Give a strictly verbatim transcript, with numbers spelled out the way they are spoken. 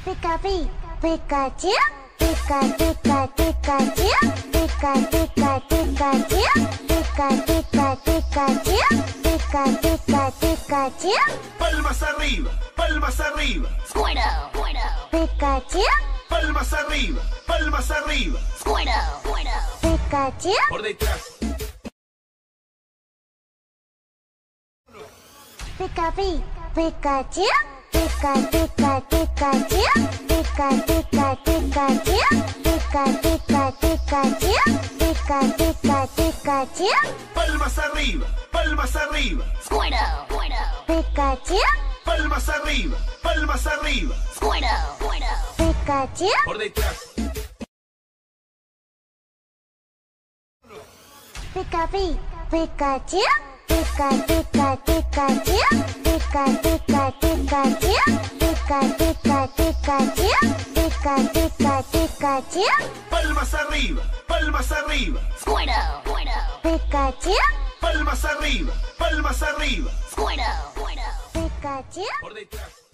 Pica, pi, Pikachu, pica, pica, Pikachu, pica, pica, Pikachu, pica, pica, Pikachu, pica, pica, Pikachu, Palmas arriba, palmas arriba. Squirtle, Squirtle, Pikachu, Palmas arriba, palmas arriba. Squirtle, Squirtle. Pikachu, Por detrás. pica, pi, Pikachu, pica, pica, Pikachu, pica, pica, Pikachu, pica, pica, Pikachu, pica, pica, Pikachu, Palmas arriba, palmas arriba. Squirtle, Squirtle, Pikachu, Palmas arriba, palmas arriba. Squirtle, Squirtle. Pikachu, Por detrás. pica, pi, Pikachu, pica, pica, Pikachu, pica, pica, Pikachu, pica, pica, Pikachu, pica, pica, Pikachu, Palmas arriba, palmas arriba. Squirtle, Squirtle, Pikachu, Palmas arriba, palmas arriba. Squirtle, Squirtle. Pikachu. Por detrás.